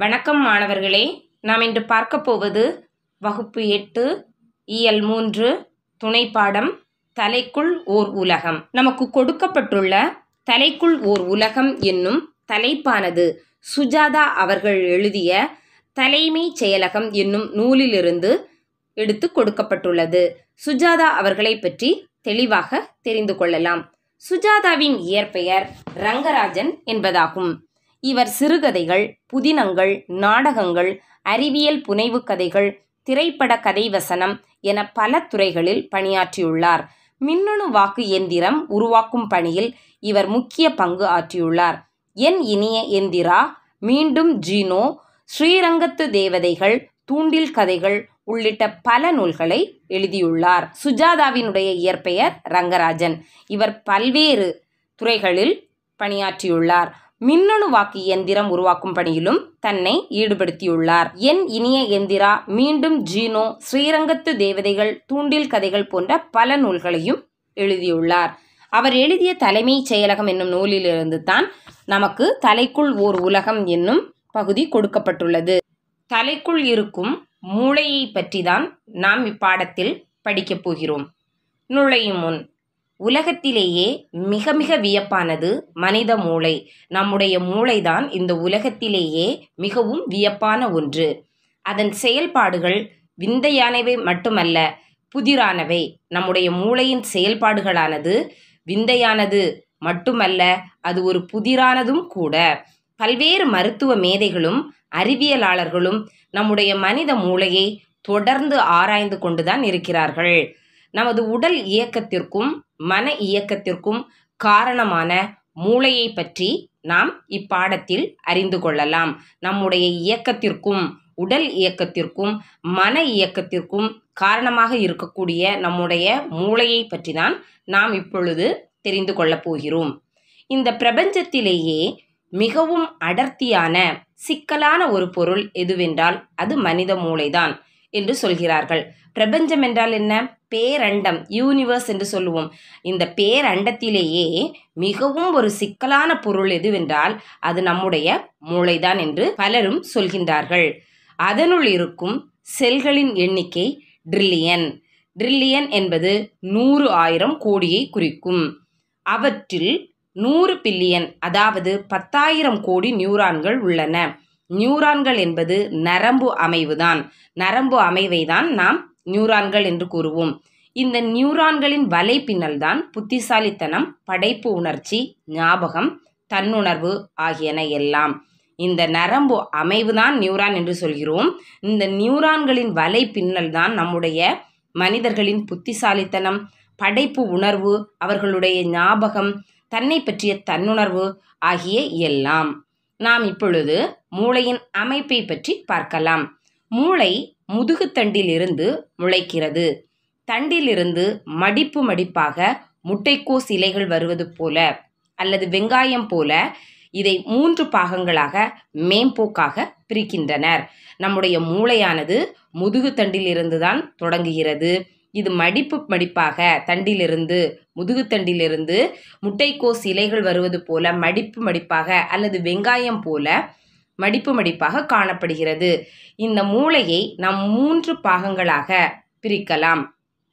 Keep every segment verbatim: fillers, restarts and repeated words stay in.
வணக்கம் மாணவர்களே, நாம் இன்று பார்க்க போவது வகுப்பு எட்டு இயல் மூன்று துணைப்பாடம் தலைக்குள் ஓர் உலகம். நமக்கு கொடுக்கப்பட்டுள்ள தலைக்குள் ஓர் உலகம் என்னும் தலைப்பானது சுஜாதா அவர்கள் எழுதிய தலைமை செயலகம் என்னும் நூலிலிருந்து எடுத்து கொடுக்கப்பட்டுள்ளது. சுஜாதா அவர்களை பற்றி தெளிவாக தெரிந்து கொள்ளலாம். சுஜாதாவின் இயற்பெயர் ரங்கராஜன் என்பதாகும். இவர் சிறுகதைகள், புதினங்கள், நாடகங்கள், அறிவியல் புனைவு கதைகள், திரைப்பட கதை வசனம் என பல துறைகளில் பணியாற்றியுள்ளார். மின்னணு வாக்கு எந்திரம் உருவாக்கும் பணியில் இவர் முக்கிய பங்கு ஆற்றியுள்ளார். என் இனிய எந்திரா, மீண்டும் ஜீனோ, ஸ்ரீரங்கத்து தேவதைகள், தூண்டில் கதைகள் உள்ளிட்ட பல நூல்களை எழுதியுள்ளார். சுஜாதாவினுடைய இயற்பெயர் ரங்கராஜன். இவர் பல்வேறு துறைகளில் பணியாற்றியுள்ளார். மின்னணு வாக்கு எந்திரம் உருவாக்கும் பணியிலும் தன்னை ஈடுபடுத்தியுள்ளார். என் இனிய எந்திரா, மீண்டும் ஜீனோ, ஸ்ரீரங்கத்து தேவதைகள், தூண்டில் கதைகள் போன்ற பல நூல்களையும் எழுதியுள்ளார். அவர் எழுதிய தலைமை செயலகம் என்னும் நூலிலிருந்து தான் நமக்கு தலைக்குள் ஓர் உலகம் என்னும் பகுதி கொடுக்கப்பட்டுள்ளது. தலைக்குள் இருக்கும் மூளையை பற்றி தான் நாம் இப்பாடத்தில் படிக்கப் போகிறோம். நுழையும் முன், உலகத்திலேயே மிக மிக வியப்பானது மனித மூளை. நம்முடைய மூளைதான் இந்த உலகத்திலேயே மிகவும் வியப்பான ஒன்று. அதன் செயல்பாடுகள் விந்தையானவை மட்டுமல்ல, புதிரானவை. நம்முடைய மூளையின் செயல்பாடுகளானது விந்தையானது மட்டுமல்ல, அது ஒரு புதிரானதும் கூட. பல்வேறு மருத்துவ மேதைகளும் அறிவியலாளர்களும் நம்முடைய மனித மூளையை தொடர்ந்து ஆராய்ந்து கொண்டுதான் இருக்கிறார்கள். நமது உடல் இயக்கத்திற்கும் மன இயக்கத்திற்கும் காரணமான மூளையை பற்றி நாம் இப்பாடத்தில் அறிந்து கொள்ளலாம். நம்முடைய இயக்கத்திற்கும் உடல் இயக்கத்திற்கும் மன இயக்கத்திற்கும் காரணமாக இருக்கக்கூடிய நம்முடைய மூளையை பற்றி தான் நாம் இப்பொழுது தெரிந்து கொள்ளப் போகிறோம். இந்த பிரபஞ்சத்திலேயே மிகவும் அடர்த்தியான சிக்கலான ஒரு பொருள் எதுவென்றால் அது மனித மூளைதான் என்று சொல்கிறார்கள். பிரபஞ்சம் என்றால் என்ன? பேரண்டம், யூனிவர்ஸ் என்று சொல்லுவோம். இந்த பேரண்டத்திலேயே மிகவும் ஒரு சிக்கலான பொருள் எதுவென்றால் அது நம்முடைய மூளைதான் என்று பலரும் சொல்கின்றார்கள். அதனுள் இருக்கும் செல்களின் எண்ணிக்கை ட்ரில்லியன். ட்ரில்லியன் என்பது நூறு ஆயிரம் கோடியை குறிக்கும். அவற்றில் நூறு பில்லியன், அதாவது பத்தாயிரம் கோடி நியூரான்கள் உள்ளன. நியூரான்கள் என்பது நரம்பு அமைவுதான். நரம்பு அமைவை தான் நாம் நியூரான்கள் என்று கூறுவோம். இந்த நியூரான்களின் வலைப்பின்னல் தான் புத்திசாலித்தனம், படைப்பு உணர்ச்சி, ஞாபகம், தன்னுணர்வு ஆகியன எல்லாம். இந்த நரம்பு அமைவு தான் நியூரான் என்று சொல்கிறோம். இந்த நியூரான்களின் வலைப்பின்னல் தான் நம்முடைய மனிதர்களின் புத்திசாலித்தனம், படைப்பு உணர்வு, அவர்களுடைய ஞாபகம், தன்னை பற்றிய தன்னுணர்வு ஆகிய எல்லாம். நாம் இப்பொழுது மூளையின் அமைப்பை பற்றி பார்க்கலாம். மூளை முதுகுத்தண்டிலிருந்து முளைக்கிறது. தண்டிலிருந்து மடிப்பு மடிப்பாக முட்டைக்கோஸ் இலைகள் வருவது போல அல்லது வெங்காயம் போல இதை மூன்று பாகங்களாக மேம்போக்காக பிரிக்கின்றனர். நம்முடைய மூளையானது முதுகுத்தண்டிலிருந்து தான் தொடங்குகிறது. இது மடிப்பு மடிப்பாக தண்டிலிருந்து முதுகுத்தண்டிலிருந்து முட்டைக்கோஸ் இலைகள் வருவது போல மடிப்பு மடிப்பாக அல்லது வெங்காயம் போல மடிப்பு மடிப்பாக காணப்படுகிறது. இந்த மூளையை நாம் மூன்று பாகங்களாக பிரிக்கலாம்.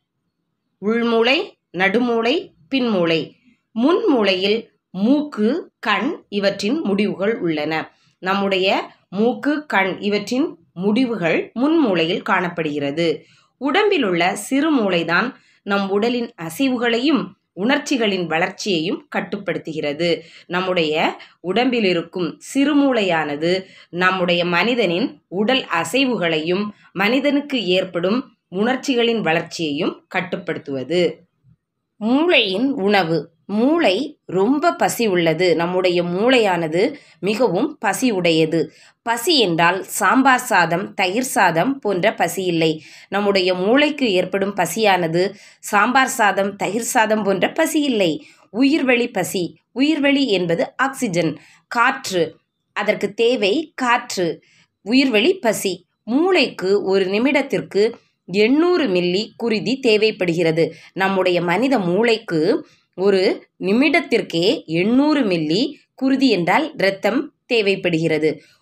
உள்மூளை, நடுமூளை, பின்மூளை. முன்மூளையில் மூக்கு, கண் இவற்றின் முடிவுகள் உள்ளன. நம்முடைய மூக்கு, கண் இவற்றின் முடிவுகள் முன்மூளையில் காணப்படுகிறது. உடம்பில் உள்ள சிறு மூளைதான் நம் உடலின் அசைவுகளையும் உணர்ச்சிகளின் வளர்ச்சியையும் கட்டுப்படுத்துகிறது. நம்முடைய உடம்பில் இருக்கும் சிறுமூளையானது நம்முடைய மனிதனின் உடல் அசைவுகளையும் மனிதனுக்கு ஏற்படும் உணர்ச்சிகளின் வளர்ச்சியையும் கட்டுப்படுத்துவது. மூளையின் உணவு. மூளை ரொம்ப பசி உள்ளது. நம்முடைய மூளையானது மிகவும் பசி உடையது. பசி என்றால் சாம்பார் சாதம், தயிர் சாதம் போன்ற பசி இல்லை. நம்முடைய மூளைக்கு ஏற்படும் பசியானது சாம்பார் சாதம், தயிர் சாதம் போன்ற பசி இல்லை. உயிர்வெளி பசி. உயிர்வெளி என்பது ஆக்சிஜன், காற்று. அதற்கு தேவை காற்று. உயிர்வெளி பசி. மூளைக்கு ஒரு நிமிடத்திற்கு எண்ணூறு மில்லி குருதி தேவைப்படுகிறது. நம்முடைய மனித மூளைக்கு ஒரு நிமிடத்திற்கே எண்ணூறு மில்லி குருதி என்றால் இரத்தம் தேவைப்படுகிறது.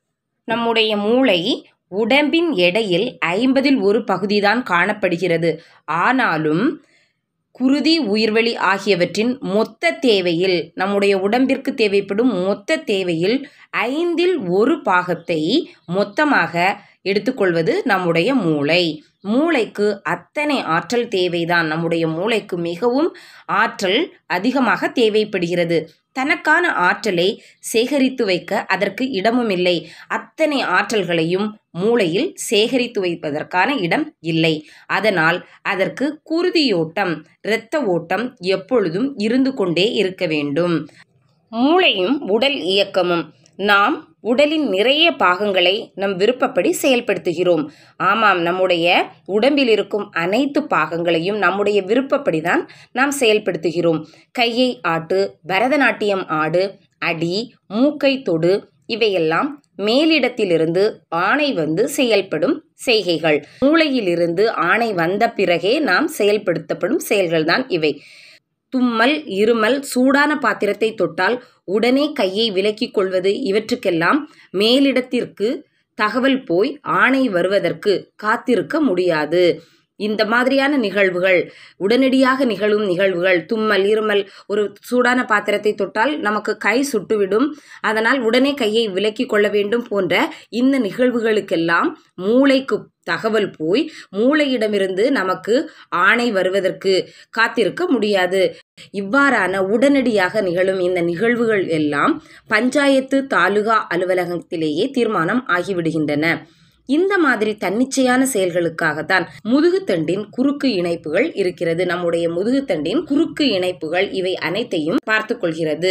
நம்முடைய மூளை உடம்பின் எடையில் ஐம்பதில் ஒரு பகுதிதான் காணப்படுகிறது. ஆனாலும் குருதி, உயிர்வளி ஆகியவற்றின் மொத்த தேவையில், நம்முடைய உடம்பிற்கு தேவைப்படும் மொத்த தேவையில் ஐந்தில் ஒரு பாகத்தை மொத்தமாக எடுத்துக்கொள்வது நம்முடைய மூளை. மூளைக்கு அத்தனை ஆற்றல் தேவைதான். நம்முடைய மூளைக்கு மிகவும் ஆற்றல் அதிகமாக தேவைப்படுகிறது. தனக்கான ஆற்றலை சேகரித்து வைக்க அதற்கு இடமும் இல்லை. அத்தனை ஆற்றல்களையும் மூளையில் சேகரித்து வைப்பதற்கான இடம் இல்லை. அதனால் அதற்கு குருதியோட்டம், இரத்த ஓட்டம் எப்பொழுதும் இருந்து கொண்டே இருக்க வேண்டும். மூளையும் உடல் இயக்கமும். நாம் உடலின் நிறைய பாகங்களை நம் விருப்பப்படி செயல்படுத்துகிறோம். ஆமாம், நம்முடைய உடம்பில் இருக்கும் அனைத்து பாகங்களையும் நம்முடைய விருப்பப்படி தான் நாம் செயல்படுத்துகிறோம். கையை ஆட்டு, பரதநாட்டியம் ஆடு, அடி, மூக்கை தொடு, இவையெல்லாம் மேலிடத்திலிருந்து ஆணை வந்து செயல்படும் செய்கைகள். மூளையிலிருந்து ஆணை வந்த பிறகே நாம் செயல்படுத்தப்படும் செயல்கள்தான் இவை. தும்மல், இருமல், சூடான பாத்திரத்தை தொட்டால் உடனே கையை விலக்கிக் கொள்வது, இவற்றுக்கெல்லாம் மேலிடத்திற்கு தகவல் போய் ஆணை வருவதற்கு காத்திருக்க முடியாது. இந்த மாதிரியான நிகழ்வுகள், உடனடியாக நிகழும் நிகழ்வுகள், தும்மல், இருமல், ஒரு சூடான பாத்திரத்தை தொட்டால் நமக்கு கை சுட்டுவிடும், அதனால் உடனே கையை விலக்கிக் கொள்ள வேண்டும் போன்ற இந்த நிகழ்வுகளுக்கெல்லாம் மூளைக்கு தகவல் போய் மூளையிடமிருந்து நமக்கு ஆணை வருவதற்கு காத்திருக்க முடியாது. இவ்வாறான உடனடியாக நிகழும் இந்த நிகழ்வுகள் எல்லாம் பஞ்சாயத்து, தாலுகா அலுவலகத்திலேயே தீர்மானம் ஆகிவிடுகின்றன. இந்த மாதிரி தன்னிச்சையான செயல்களுக்காகத்தான் முதுகுத்தண்டின் குறுக்கு இணைப்புகள் இருக்கிறது. நம்முடைய முதுகுத்தண்டின் குறுக்கு இணைப்புகள் இவை அனைத்தையும் பார்த்து கொள்கிறது.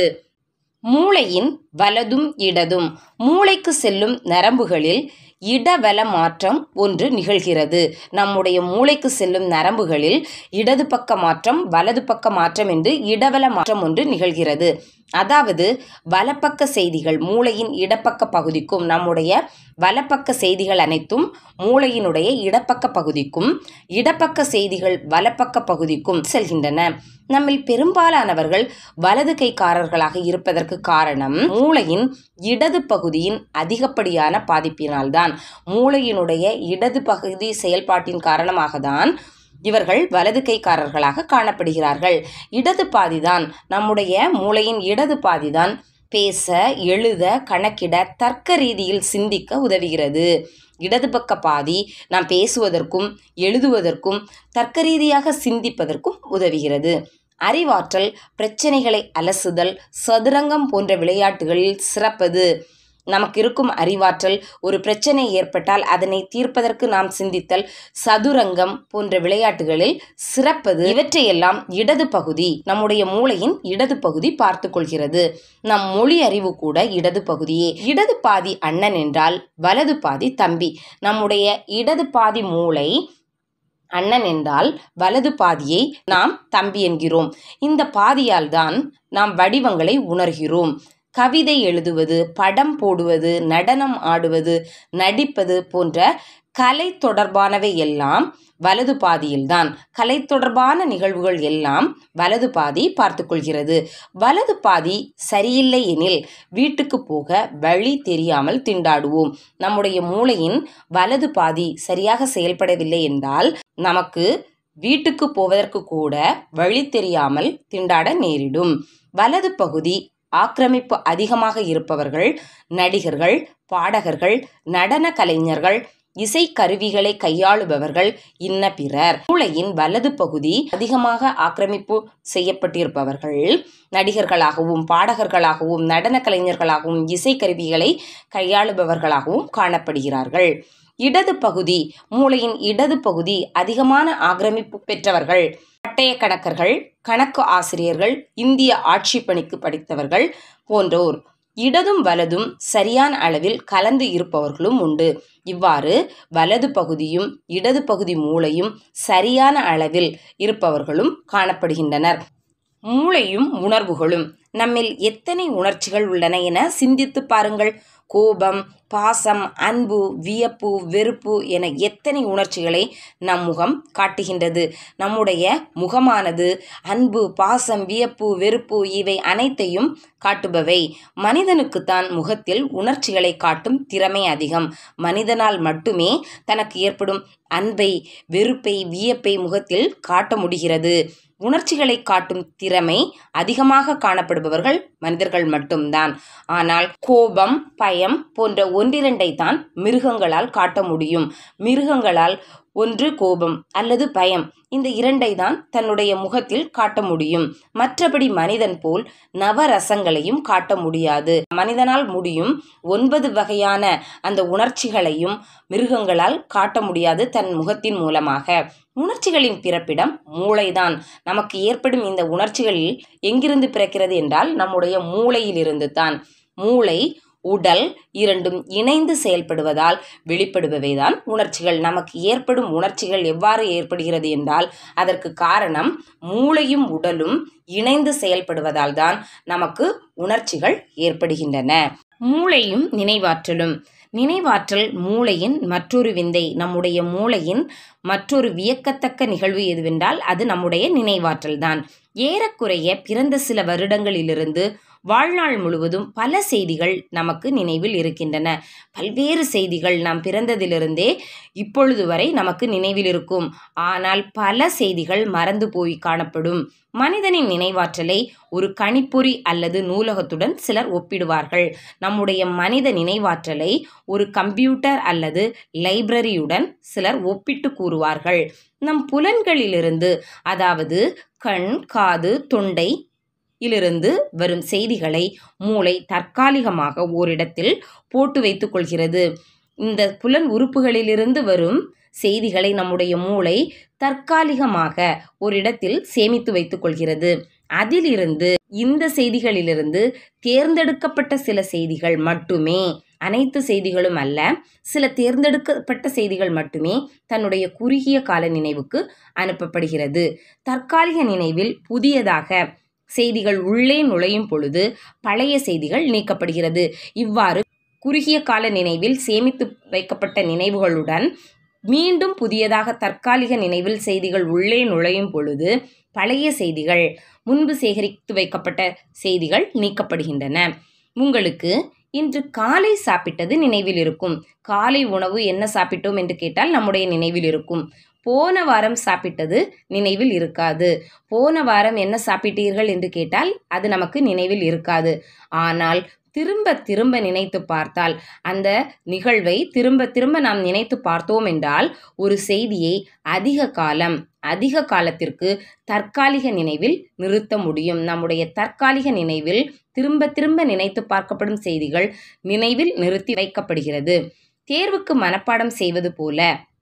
மூளையின் வலதும் இடதும். மூளைக்கு செல்லும் நரம்புகளில் இடவல மாற்றம் ஒன்று நிகழ்கிறது. நம்முடைய மூளைக்கு செல்லும் நரம்புகளில் இடது பக்க மாற்றம், வலது பக்க மாற்றம் என்று இடவல மாற்றம் ஒன்று நிகழ்கிறது. அதாவது வலப்பக்க செய்திகள் மூளையின் இடப்பக்க பகுதிக்கும், நம்முடைய வலப்பக்க செய்திகள் அனைத்தும் மூளையினுடைய இடப்பக்க பகுதிக்கும், இடப்பக்க செய்திகள் வலப்பக்க பகுதிக்கும் செல்கின்றன. நம்மில் பெரும்பாலானவர்கள் வலது கைக்காரர்களாக இருப்பதற்கு காரணம் மூளையின் இடது பகுதியின் அதிகப்படியான பாதிப்பினால்தான். மூளையினுடைய இடது பகுதி செயல்பாட்டின் காரணமாக தான் இவர்கள் வலது கைக்காரர்களாக காணப்படுகிறார்கள். இடது பாதிதான், நம்முடைய மூளையின் இடது பாதிதான் பேச, எழுத, கணக்கிட, தர்க்க ரீதியில் சிந்திக்க உதவுகிறது. இடது பக்க பாதி நாம் பேசுவதற்கும் எழுதுவதற்கும் தர்க்க ரீதியாக சிந்திப்பதற்கும் உதவுகிறது. அறிவாற்றல், பிரச்சனைகளை அலசுதல், சதுரங்கம் போன்ற விளையாட்டுகளில் சிறப்பது. நமக்கு இருக்கும் அறிவாற்றல், ஒரு பிரச்சனை ஏற்பட்டால் அதனை தீர்ப்பதற்கு நாம் சிந்தித்தல், சதுரங்கம் போன்ற விளையாட்டுகளில் சிறப்பது, இவற்றையெல்லாம் இடது பகுதி, நம்முடைய மூளையின் இடது பகுதி பார்த்து கொள்கிறது. நம் மொழி அறிவு கூட இடது பகுதியே. இடது பாதி அண்ணன் என்றால் வலது பாதி தம்பி. நம்முடைய இடது பாதி மூளை அண்ணன் என்றால் வலது பாதியை நாம் தம்பி என்கிறோம். இந்த பாதியால் தான் நாம் வடிவங்களை உணர்கிறோம். கவிதை எழுதுவது, படம் போடுவது, நடனம் ஆடுவது, நடிப்பது போன்ற கலை தொடர்பானவை எல்லாம் வலது பாதியில்தான். கலை தொடர்பான நிகழ்வுகள் எல்லாம் வலது பாதி பார்த்து கொள்கிறது. வலது பாதி சரியில்லை எனில் வீட்டுக்கு போக வழி தெரியாமல் திண்டாடுவோம். நம்முடைய மூளையின் வலது பாதி சரியாக செயல்படவில்லை என்றால் நமக்கு வீட்டுக்கு போவதற்கு கூட வழி தெரியாமல் திண்டாட நேரிடும். வலது பகுதி ஆக்கிரமிப்பு அதிகமாக இருப்பவர்கள் நடிகர்கள், பாடகர்கள், நடன கலைஞர்கள், இசை கருவிகளை கையாளுபவர்கள், இன்ன பிறர். மூளையின் வலது பகுதி அதிகமாக ஆக்கிரமிப்பு செய்யப்பட்டிருப்பவர்கள் நடிகர்களாகவும், பாடகர்களாகவும், நடன கலைஞர்களாகவும், இசை கருவிகளை கையாளுபவர்களாகவும் காணப்படுகிறார்கள். இடது பகுதி, மூளையின் இடது பகுதி அதிகமான ஆக்கிரமிப்பு பெற்றவர்கள் பட்டய கணக்கர்கள், கணக்கு ஆசிரியர்கள், இந்திய ஆட்சி பணிக்கு படித்தவர்கள் போன்றோர். இடதும் வலதும் சரியான அளவில் கலந்து இருப்பவர்களும் உண்டு. இவ்வாறு வலது பகுதியும் இடது பகுதி மூளையும் சரியான அளவில் இருப்பவர்களும் காணப்படுகின்றனர். மூளையும் உணர்வுகளும். நம்மில் எத்தனை உணர்ச்சிகள் உள்ளன என சிந்தித்து பாருங்கள். கோபம், பாசம், அன்பு, வியப்பு, வெறுப்பு என எத்தனை உணர்ச்சிகளை நம் முகம் காட்டுகின்றது. நம்முடைய முகமானது அன்பு, பாசம், வியப்பு, வெறுப்பு இவை அனைத்தையும் காட்டுபவை. மனிதனுக்குத்தான் முகத்தில் உணர்ச்சிகளை காட்டும் திறமை அதிகம். மனிதனால் மட்டுமே தனக்கு ஏற்படும் அன்பை, வெறுப்பை, வியப்பை முகத்தில் காட்ட முடிகிறது. உணர்ச்சிகளை காட்டும் திறமை அதிகமாக காணப்படுபவர்கள் மனிதர்கள் மட்டும்தான். ஆனால் கோபம், பயம் போன்ற ஒன்றிரண்டை தான் மிருகங்களால் காட்ட முடியும். மிருகங்களால் ஒன்று கோபம் அல்லது பயம், இந்த இரண்டை தான் தன்னுடைய முகத்தில் காட்ட முடியும். மற்றபடி மனிதன் போல் நவரசங்களையும் காட்ட முடியாது. மனிதனால் முடியும் ஒன்பது வகையான அந்த உணர்ச்சிகளையும் மிருகங்களால் காட்ட முடியாது தன் முகத்தின் மூலமாக. உணர்ச்சிகளின் பிறப்பிடம் மூளைதான். நமக்கு ஏற்படும் இந்த உணர்ச்சிகளில் எங்கிருந்து பிறக்கிறது என்றால் நம்முடைய மூளையிலிருந்து தான். மூளை, உடல் இரண்டும் இணைந்து செயல்படுவதால் வெளிப்படுபவைதான் உணர்ச்சிகள். நமக்கு ஏற்படும் உணர்ச்சிகள் எவ்வாறு ஏற்படுகிறது என்றால் அதற்கு காரணம் மூளையும் உடலும் இணைந்து செயல்படுவதால் தான் நமக்கு உணர்ச்சிகள் ஏற்படுகின்றன. மூளையும் நினைவாற்றலும். நினைவாற்றல் மூளையின் மற்றொரு விந்தை. நம்முடைய மூளையின் மற்றொரு வியக்கத்தக்க நிகழ்வு எதுவென்றால் அது நம்முடைய நினைவாற்றல் தான். ஏறக்குறைய பிறந்த சில வருடங்களிலிருந்து வாழ்நாள் முழுவதும் பல செய்திகள் நமக்கு நினைவில் இருக்கின்றன. பல்வேறு செய்திகள் நாம் பிறந்ததிலிருந்தே இப்பொழுது வரை நமக்கு நினைவில் இருக்கும். ஆனால் பல செய்திகள் மறந்து போய் காணப்படும். மனிதனின் நினைவாற்றலை ஒரு கணிப்பொறி அல்லது நூலகத்துடன் சிலர் ஒப்பிடுவார்கள். நம்முடைய மனித நினைவாற்றலை ஒரு கம்ப்யூட்டர் அல்லது லைப்ரரியுடன் சிலர் ஒப்பிட்டு கூறுவார்கள். நம் புலன்களிலிருந்து, அதாவது கண், காது, தொண்டை இலிருந்து வரும் செய்திகளை மூளை தற்காலிகமாக ஓரிடத்தில் போட்டு வைத்துக் கொள்கிறது. இந்த புலன் உறுப்புகளிலிருந்து வரும் செய்திகளை நம்முடைய மூளை தற்காலிகமாக ஓரிடத்தில் சேமித்து வைத்துக் கொள்கிறது. அதிலிருந்து இந்த செய்திகளிலிருந்து தேர்ந்தெடுக்கப்பட்ட சில செய்திகள் மட்டுமே, அனைத்து செய்திகளும் அல்ல, சில தேர்ந்தெடுக்கப்பட்ட செய்திகள் மட்டுமே தன்னுடைய குறுகிய கால நினைவுக்கு அனுப்பப்படுகிறது. தற்காலிக நினைவில் புதியதாக செய்திகள் உள்ளே நுழையும் பொழுது பழைய செய்திகள் நீக்கப்படுகிறது. இவ்வாறு குறுகிய கால நினைவில் சேமித்து வைக்கப்பட்ட நினைவுகளுடன் மீண்டும் புதியதாக தற்காலிக நினைவில் செய்திகள் உள்ளே நுழையும் பொழுது பழைய செய்திகள், முன்பு சேகரித்து வைக்கப்பட்ட செய்திகள் நீக்கப்படுகின்றன. உங்களுக்கு இன்று காலை சாப்பிட்டது நினைவில் இருக்கும். காலை உணவு என்ன சாப்பிட்டோம் என்று கேட்டால் நம்முடைய நினைவில் இருக்கும். போன வாரம் சாப்பிட்டது நினைவில் இருக்காது. போன வாரம் என்ன சாப்பிட்டீர்கள் என்று கேட்டால் அது நமக்கு நினைவில் இருக்காது. ஆனால் திரும்ப திரும்ப நினைத்து பார்த்தால், அந்த நிகழ்வை திரும்ப திரும்ப நாம் நினைத்து பார்த்தோம் என்றால் ஒரு செய்தியை அதிக காலம் அதிக காலத்திற்கு தற்காலிக நினைவில் நிறுத்த முடியும். நம்முடைய தற்காலிக நினைவில் திரும்ப திரும்ப நினைத்து பார்க்கப்படும் செய்திகள் நினைவில் நிறுத்தி வைக்கப்படுகிறது. தேர்வுக்கு மனப்பாடம் செய்வது போல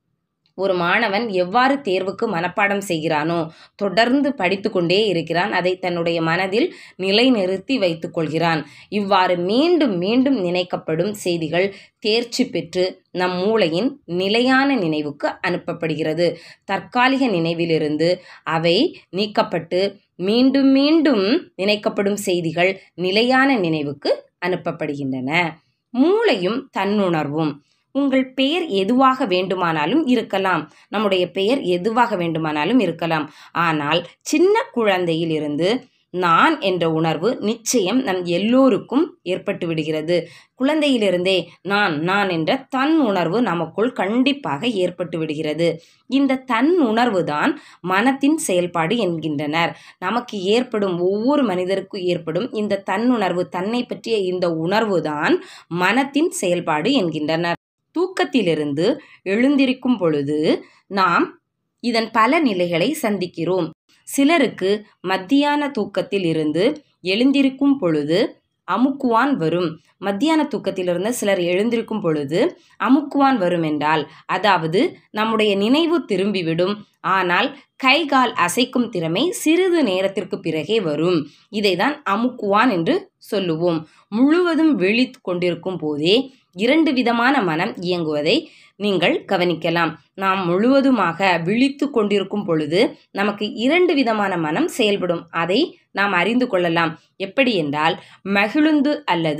ஒரு மாணவன் எவ்வாறு தேர்வுக்கு மனப்பாடம் செய்கிறானோ தொடர்ந்து படித்து கொண்டே இருக்கிறான். அதை தன்னுடைய மனதில் நிலைநிறுத்தி வைத்துக் கொள்கிறான். இவ்வாறு மீண்டும் மீண்டும் நினைக்கப்படும் செய்திகள் தேர்ச்சி பெற்று நம் மூளையின் நிலையான நினைவுக்கு அனுப்பப்படுகிறது. தற்காலிக நினைவிலிருந்து அவை நீக்கப்பட்டு மீண்டும் மீண்டும் நினைக்கப்படும் செய்திகள் நிலையான நினைவுக்கு அனுப்பப்படுகின்றன. மூளையும் தன்னுணர்வும். உங்கள் பெயர் எதுவாக வேண்டுமானாலும் இருக்கலாம். நம்முடைய பெயர் எதுவாக வேண்டுமானாலும் இருக்கலாம். ஆனால் சின்ன குழந்தையிலிருந்து நான் என்ற உணர்வு நிச்சயம் நம் எல்லோருக்கும் ஏற்பட்டு விடுகிறது. குழந்தையிலிருந்தே நான் நான் என்ற தன் உணர்வு நமக்குள் கண்டிப்பாக ஏற்பட்டு விடுகிறது. இந்த தன் உணர்வு தான் மனத்தின் செயல்பாடு என்கின்றனர். நமக்கு ஏற்படும், ஒவ்வொரு மனிதருக்கும் ஏற்படும் இந்த தன்னுணர்வு, தன்னை பற்றிய இந்த உணர்வு தான் மனத்தின் செயல்பாடு என்கின்றனர். தூக்கத்திலிருந்து எழுந்திருக்கும் பொழுது நாம் இதன் பல நிலைகளை சந்திக்கிறோம். சிலருக்கு மத்தியான தூக்கத்தில் இருந்து எழுந்திருக்கும் பொழுது அமுக்குவான் வரும். மத்தியான தூக்கத்திலிருந்து சிலர் எழுந்திருக்கும் பொழுது அமுக்குவான் வரும் என்றால், அதாவது நம்முடைய நினைவு திரும்பிவிடும். ஆனால் கை கால் அசைக்கும் திறமை சிறிது நேரத்திற்கு பிறகே வரும். இதைதான் அமுக்குவான் என்று சொல்லுவோம். முழுவதும் விழித்து கொண்டிருக்கும் போதே இரண்டு விதமான மனம் இயங்குவதை நீங்கள் கவனிக்கலாம். நாம் முழுவதுமாக விழித்து கொண்டிருக்கும் பொழுது நமக்கு இரண்டு விதமான மனம் செயல்படும். அதை நாம் அறிந்து கொள்ளலாம். எப்படி என்றால், மகிழுந்து அல்லது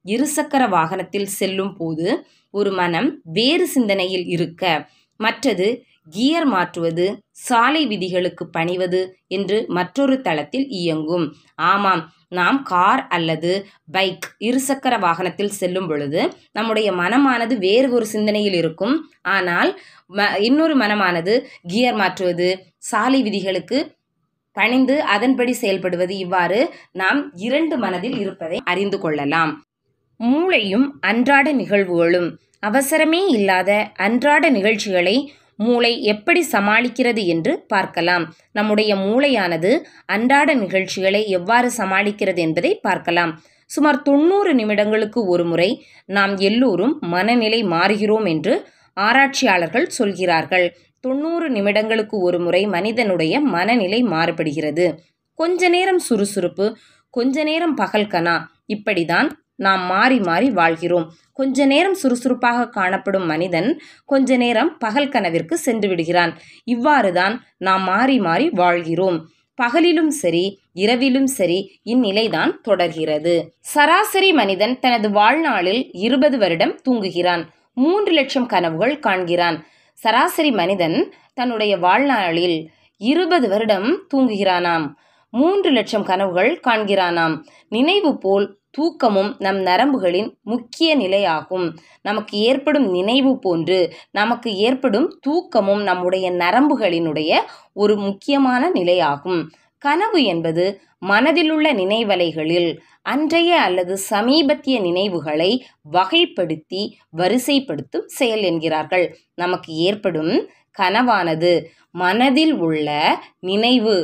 இருசக்கர வாகனத்தில் செல்லும் போது ஒரு மனம் வேறு சிந்தனையில் இருக்க, மற்றது கியர் மாற்றுவது, சாலை விதிகளுக்கு பணிவது என்று மற்றொரு தளத்தில் இயங்கும். ஆமாம், நாம் கார் அல்லது பைக் இருசக்கர வாகனத்தில் செல்லும் பொழுது நம்முடைய மனமானது வேறு ஒரு சிந்தனையில் இருக்கும். ஆனால் ம இன்னொரு மனமானது கியர் மாற்றுவது, சாலை விதிகளுக்கு பணிந்து அதன்படி செயல்படுவது, இவ்வாறு நாம் இரண்டு மனதில் இருப்பதை அறிந்து கொள்ளலாம். மூளையும் அன்றாட நிகழ்வுகளும். அவசரமே இல்லாத அன்றாட நிகழ்ச்சிகளை மூளை எப்படி சமாளிக்கிறது என்று பார்க்கலாம். நம்முடைய மூளையானது அன்றாட நிகழ்ச்சிகளை எவ்வாறு சமாளிக்கிறது என்பதை பார்க்கலாம். சுமார் தொண்ணூறு நிமிடங்களுக்கு ஒரு முறை நாம் எல்லோரும் மனநிலை மாறுகிறோம் என்று ஆராய்ச்சியாளர்கள் சொல்கிறார்கள். தொண்ணூறு நிமிடங்களுக்கு ஒரு முறை மனிதனுடைய மனநிலை மாறுபடுகிறது. கொஞ்ச நேரம் சுறுசுறுப்பு, கொஞ்ச நேரம் பகல் கனா, இப்படிதான் நாம் மாறி மாறி வாழ்கிறோம். கொஞ்ச நேரம் சுறுசுறுப்பாக காணப்படும் மனிதன் கொஞ்ச நேரம் பகல் கனவிற்கு சென்று விடுகிறான். இவ்வாறு தான் நாம் மாறி மாறி வாழ்கிறோம். பகலிலும் சரி இரவிலும் சரி இந்நிலைதான் தொடர்கிறது. சராசரி மனிதன் தனது வாழ்நாளில் இருபது வருடம் தூங்குகிறான். மூன்று லட்சம் கனவுகள் காண்கிறான். சராசரி மனிதன் தன்னுடைய வாழ்நாளில் இருபது வருடம் தூங்குகிறானாம். மூன்று லட்சம் கனவுகள் காண்கிறானாம். நினைவு போல் தூக்கமும் நம் நரம்புகளின் முக்கிய நிலையாகும். நமக்கு ஏற்படும் நினைவு போன்று நமக்கு ஏற்படும் தூக்கமும் நம்முடைய நரம்புகளினுடைய ஒரு முக்கியமான நிலையாகும். கனவு என்பது மனதிலுள்ள நினைவலைகளில் அன்றைய அல்லது சமீபத்திய நினைவுகளை வகைப்படுத்தி வரிசைப்படுத்தும் செயல் என்கிறார்கள். நமக்கு ஏற்படும் கனவானது மனதில் உள்ள நினைவு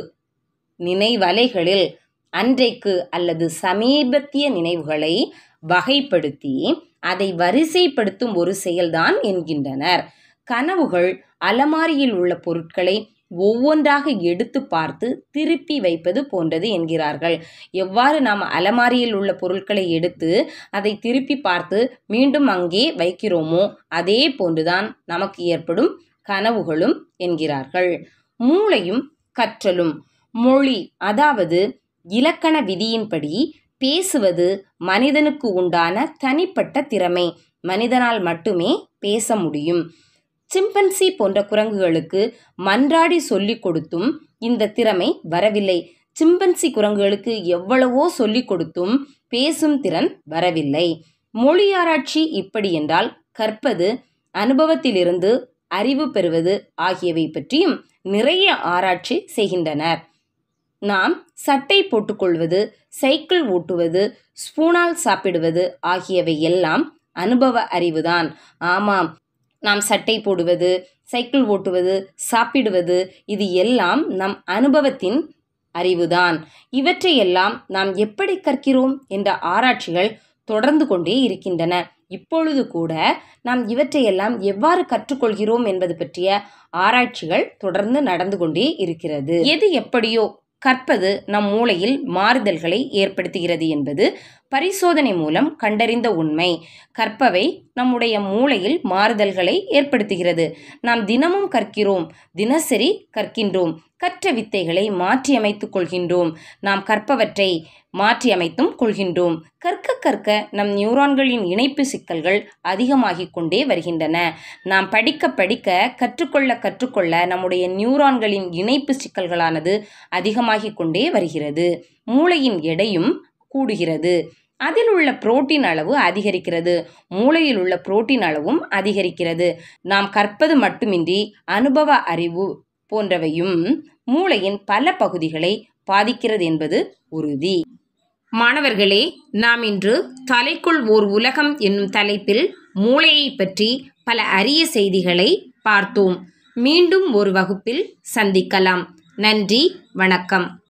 நினைவலைகளில் அன்றைக்கு அல்லது சமீபத்திய நினைவுகளை வகைப்படுத்தி அதை வரிசைப்படுத்தும் ஒரு செயல்தான் என்கின்றனர். கனவுகள் அலமாரியில் உள்ள பொருட்களை ஒவ்வொன்றாக எடுத்து பார்த்து திருப்பி வைப்பது போன்றது என்கிறார்கள். எவ்வாறு நாம் அலமாரியில் உள்ள பொருட்களை எடுத்து அதை திருப்பி பார்த்து மீண்டும் அங்கே வைக்கிறோமோ அதே போன்றுதான் நமக்கு ஏற்படும் கனவுகளும் என்கிறார்கள். மூளையும் கற்றலும். மொழி, அதாவது இலக்கண விதியின்படி பேசுவது மனிதனுக்கு உண்டான தனிப்பட்ட திறமை. மனிதனால் மட்டுமே பேச முடியும். சிம்பன்சி போன்ற குரங்குகளுக்கு மன்றாடி சொல்லிக் கொடுத்தும் இந்த திறமை வரவில்லை. சிம்பன்சி குரங்குகளுக்கு எவ்வளவோ சொல்லிக் கொடுத்தும் பேசும் திறன் வரவில்லை. மொழியாராய்ச்சி இப்படி என்றால் கற்பது, அனுபவத்திலிருந்து அறிவு பெறுவது ஆகியவை பற்றியும் நிறைய ஆராய்ச்சி செய்கின்றனர். நாம் சட்டை போட்டுக்கொள்வது, சைக்கிள் ஓட்டுவது, ஸ்பூனால் சாப்பிடுவது ஆகியவை எல்லாம் அனுபவ அறிவுதான். ஆமாம், நாம் சட்டை போடுவது, சைக்கிள் ஓட்டுவது, சாப்பிடுவது, இது எல்லாம் நம் அனுபவத்தின் அறிவுதான். இவற்றையெல்லாம் நாம் எப்படி கற்கிறோம் என்ற ஆராய்ச்சிகள் தொடர்ந்து கொண்டே இருக்கின்றன. இப்பொழுது கூட நாம் இவற்றையெல்லாம் எவ்வாறு கற்றுக்கொள்கிறோம் என்பது பற்றிய ஆராய்ச்சிகள் தொடர்ந்து நடந்து கொண்டே இருக்கிறது. எது எப்படியோ கற்பது நம் மூளையில் மாறுதல்களை ஏற்படுத்துகிறது என்பது பரிசோதனை மூலம் கண்டறிந்த உண்மை. கற்பவை நம்முடைய மூளையில் மாறுதல்களை ஏற்படுத்துகிறது. நாம் தினமும் கற்கிறோம், தினசரி கற்கின்றோம், கற்ற வித்தைகளை மாற்றியமைத்துக் கொள்கின்றோம். நாம் கற்பவற்றை மாற்றியமைத்தும் கொள்கின்றோம். கற்க கற்க நம் நியூரான்களின் இணைப்பு சிக்கல்கள் அதிகமாகிக் கொண்டே வருகின்றன. நாம் படிக்க படிக்க கற்றுக்கொள்ள கற்றுக்கொள்ள நம்முடைய நியூரான்களின் இணைப்பு சிக்கல்களானது அதிகமாகிக் கொண்டே வருகிறது. மூளையின் எடையும் கூடுகிறது. அதில் உள்ள புரோட்டீன் அளவு அதிகரிக்கிறது. மூளையில் உள்ள புரோட்டீன் அளவும் அதிகரிக்கிறது. நாம் கற்பது மட்டுமின்றி அனுபவ அறிவு போன்றவையும் மூளையின் பல பகுதிகளை பாதிக்கிறது என்பது உறுதி. மாணவர்களே, நாம் இன்று தலைக்குள் ஓர் உலகம் என்னும் தலைப்பில் மூளையை பற்றி பல அரிய செய்திகளை பார்த்தோம். மீண்டும் ஒரு வகுப்பில் சந்திக்கலாம். நன்றி, வணக்கம்.